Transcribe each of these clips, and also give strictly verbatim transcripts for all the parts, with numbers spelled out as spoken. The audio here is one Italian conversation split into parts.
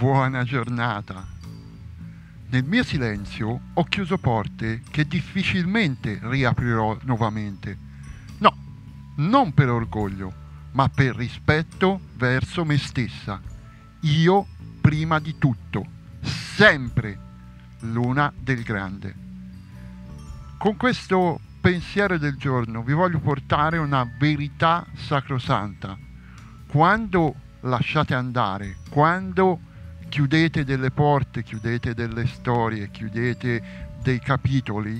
buona giornata. Nel mio silenzio ho chiuso porte che difficilmente riaprirò nuovamente. No, non per orgoglio, ma per rispetto verso me stessa. Io prima di tutto, sempre Luna del Grande. Con questo pensiero del giorno vi voglio portare una verità sacrosanta. Quando lasciate andare, quando chiudete delle porte, chiudete delle storie, chiudete dei capitoli,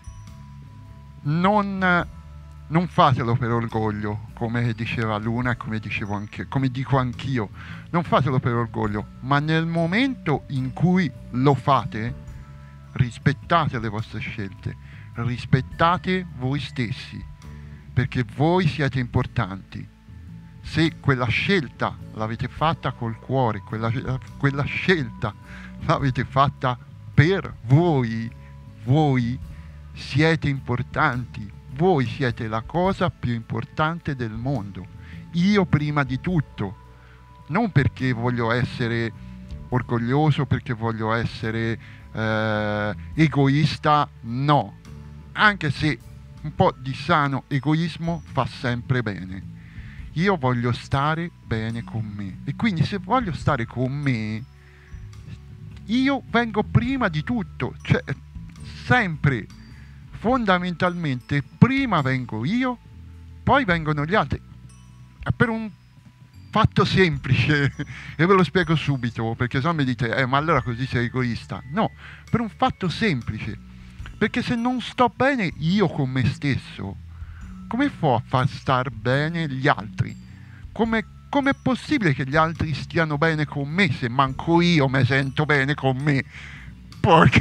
non, non fatelo per orgoglio, come diceva Luna e come dicevo anche, come dico anch'io, non fatelo per orgoglio, ma nel momento in cui lo fate, rispettate le vostre scelte, rispettate voi stessi, perché voi siete importanti. Se quella scelta l'avete fatta col cuore, quella, quella scelta l'avete fatta per voi, voi siete importanti, voi siete la cosa più importante del mondo. Io prima di tutto, non perché voglio essere orgoglioso, perché voglio essere eh, egoista, no, anche se un po' di sano egoismo fa sempre bene. Io voglio stare bene con me e quindi se voglio stare con me io vengo prima di tutto, cioè sempre, fondamentalmente prima vengo io, poi vengono gli altri, per un fatto semplice e ve lo spiego subito, perché se no mi dite eh, ma allora così sei egoista. No, per un fatto semplice, perché se non sto bene io con me stesso, come fa a far star bene gli altri? Come è possibile che gli altri stiano bene con me se manco io mi sento bene con me? Porca...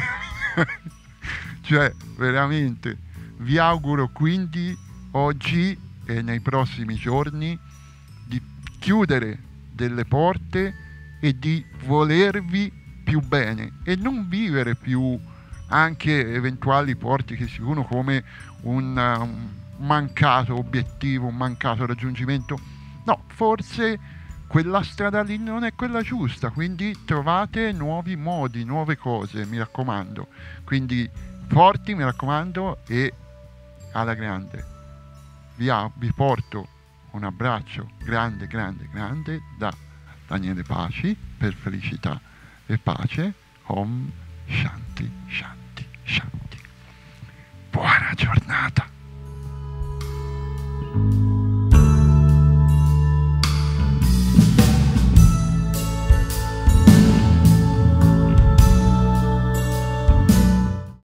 cioè, veramente, vi auguro quindi oggi e nei prossimi giorni di chiudere delle porte e di volervi più bene e non vivere più anche eventuali porte che si vedono come un... un mancato obiettivo, un mancato raggiungimento. No, forse quella strada lì non è quella giusta, quindi trovate nuovi modi, nuove cose, mi raccomando. Quindi forti, mi raccomando, e alla grande. Vi, ha, vi porto un abbraccio grande, grande, grande da Daniele Paci per felicità e pace. Om Shanti, Shanti, Shanti. Buona giornata.